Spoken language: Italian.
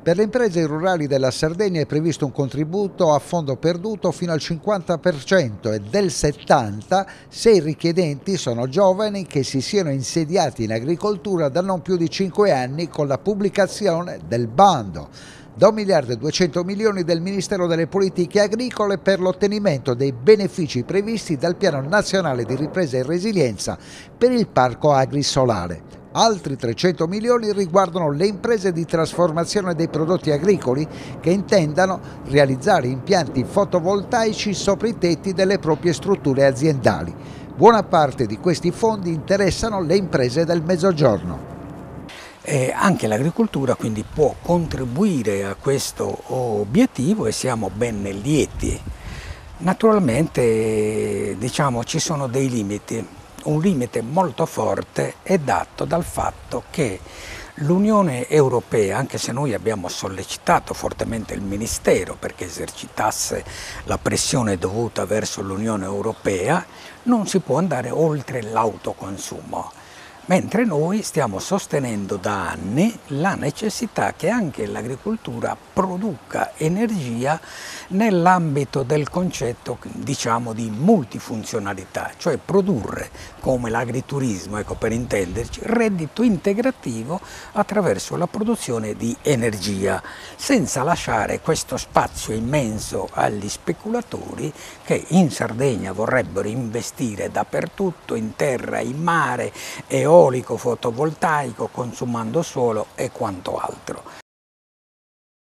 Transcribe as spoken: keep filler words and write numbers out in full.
Per le imprese rurali della Sardegna è previsto un contributo a fondo perduto fino al cinquanta per cento e del settanta per cento se i richiedenti sono giovani che si siano insediati in agricoltura da non più di cinque anni con la pubblicazione del bando. Da un miliardo e duecento milioni del Ministero delle Politiche Agricole per l'ottenimento dei benefici previsti dal Piano Nazionale di Ripresa e Resilienza per il parco agrisolare. Altri trecento milioni riguardano le imprese di trasformazione dei prodotti agricoli che intendano realizzare impianti fotovoltaici sopra i tetti delle proprie strutture aziendali. Buona parte di questi fondi interessano le imprese del Mezzogiorno. Eh, anche l'agricoltura quindi può contribuire a questo obiettivo e siamo ben lieti. Naturalmente, diciamo, ci sono dei limiti. Un limite molto forte è dato dal fatto che l'Unione Europea, anche se noi abbiamo sollecitato fortemente il Ministero perché esercitasse la pressione dovuta verso l'Unione Europea, non si può andare oltre l'autoconsumo. Mentre noi stiamo sostenendo da anni la necessità che anche l'agricoltura produca energia nell'ambito del concetto, diciamo, di multifunzionalità, cioè produrre, come l'agriturismo, ecco, per intenderci, reddito integrativo attraverso la produzione di energia, senza lasciare questo spazio immenso agli speculatori che in Sardegna vorrebbero investire dappertutto, in terra, in mare, eolico, fotovoltaico, consumando suolo e quanto altro.